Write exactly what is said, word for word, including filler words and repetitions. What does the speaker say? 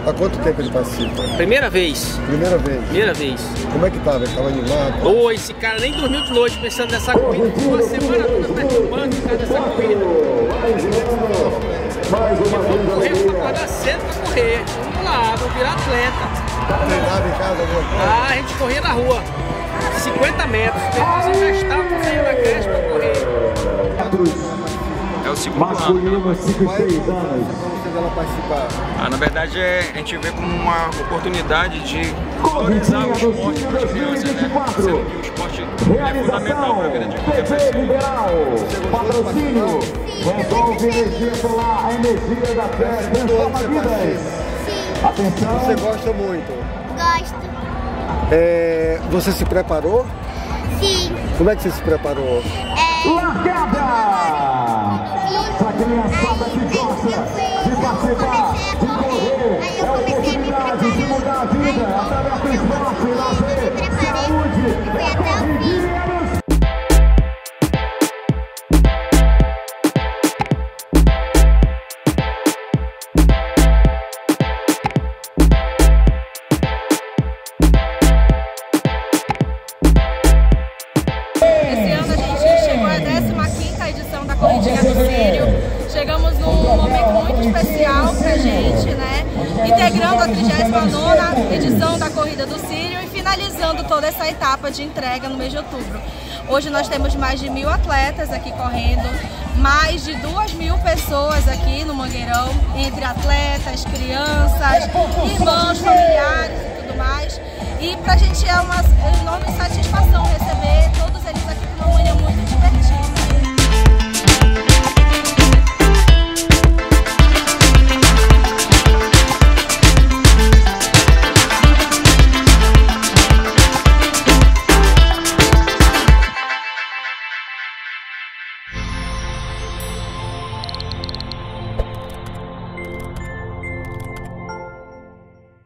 Há quanto tempo ele participa? Primeira vez. Primeira vez? Primeira vez. Como é que tava? Ele tava animado? Ô, esse cara nem dormiu de noite pensando nessa corrida. Uma semana toda perturbando por causa dessa corrida. Correr pra acordar cedo pra correr. Vamos lá, vou virar atleta. Treinava em casa alguma coisa? Ah, a gente corria na rua. cinquenta metros. Depois emprestava pra sair na creche pra correr. É o segundo ano. cinco e seis anos. Ela participar? Ah, na verdade, é, a gente vê como uma oportunidade de valorizar o esporte para as crianças, né? Sendo que o esporte é fundamental para a vida de qualquer pessoa. Patrocínio, resolve energia solar, a energia da terra, transforma vidas. Atenção. Você gosta muito? Gosto. É, você se preparou? Sim. Como é que você se preparou? É... Largada! Essa criançada que gosta de participar, de correr, é a oportunidade de mudar a vida através do esporte, lazer, saúde, é corridinha. Esse ano a gente chegou à décima quinta edição da Corridinha do Círio. Chegamos num momento muito especial pra gente, né? Integrando a trigésima nona edição da Corrida do Círio e finalizando toda essa etapa de entrega no mês de outubro. Hoje nós temos mais de mil atletas aqui correndo, mais de duas mil pessoas aqui no Mangueirão, entre atletas, crianças, irmãos, familiares e tudo mais. E pra gente é uma enorme satisfação receber